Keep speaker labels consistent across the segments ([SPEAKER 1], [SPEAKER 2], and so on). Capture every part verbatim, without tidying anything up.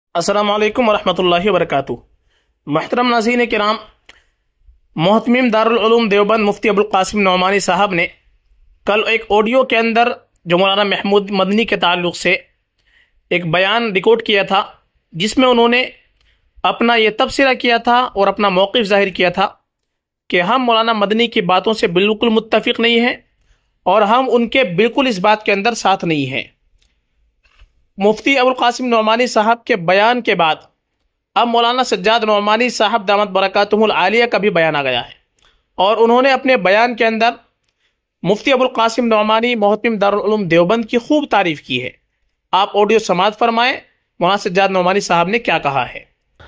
[SPEAKER 1] السلام علیکم ورحمۃ اللہ وبرکاتہ۔ محترم ناظرین کرام، محتمم دارالعلوم دیوبند مفتی ابوالقاسم نعمانی صاحب نے کل ایک آڈیو کے اندر جو مولانا محمود مدنی کے تعلق سے ایک بیان ریکارڈ کیا تھا، جس میں انہوں نے اپنا یہ تبصرہ کیا تھا اور اپنا موقف ظاہر کیا تھا کہ ہم مولانا مدنی کی باتوں سے بالکل متفق نہیں ہیں اور ہم ان کے بالکل اس بات کے اندر ساتھ نہیں ہیں۔ مفتی ابوالقاسم نعمانی صاحب کے بیان کے بعد اب مولانا سجاد نعمانی صاحب دامت برکاتہم العالیہ کا بھی بیان آ گیا ہے، اور انہوں نے اپنے بیان کے اندر مفتی ابوالقاسم نعمانی محتمم دارالعلوم دیوبند کی خوب تعریف کی ہے۔ آپ آڈیو سماعت فرمائیں، مولانا سجاد نعمانی صاحب نے کیا کہا ہے۔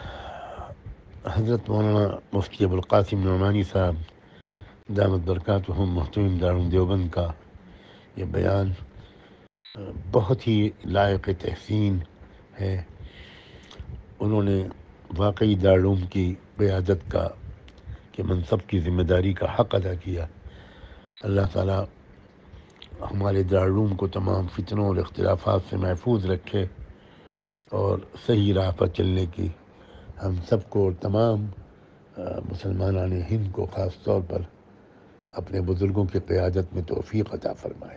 [SPEAKER 2] حضرت مولانا مفتی ابوالقاسم نعمانی صاحب دامت برکاتہم محتمم دارالعلوم دیوبند کا یہ بیان بہت ہی لائق تحسین ہے۔ انہوں نے واقعی دارالعلوم کی قیادت کا کہ منصب کی ذمہ داری کا حق ادا کیا۔ اللہ تعالیٰ ہمارے دارالعلوم کو تمام فتنوں اور اختلافات سے محفوظ رکھے اور صحیح راہ پر چلنے کی ہم سب کو اور تمام مسلمانان ہند کو خاص طور پر اپنے بزرگوں کی قیادت میں توفیق عطا فرمائے۔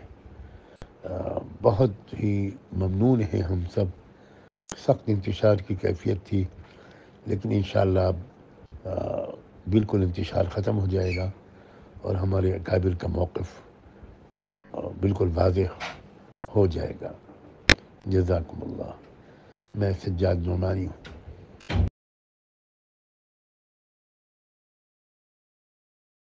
[SPEAKER 2] بہت ہی ممنون ہیں ہم سب۔ سخت انتشار کی کیفیت تھی، لیکن انشاءاللہ اب بالکل انتشار ختم ہو جائے گا اور ہمارے اکابر کا موقف بالکل واضح ہو جائے گا۔ جزاکم اللہ۔ میں سجاد نعمانی ہوں۔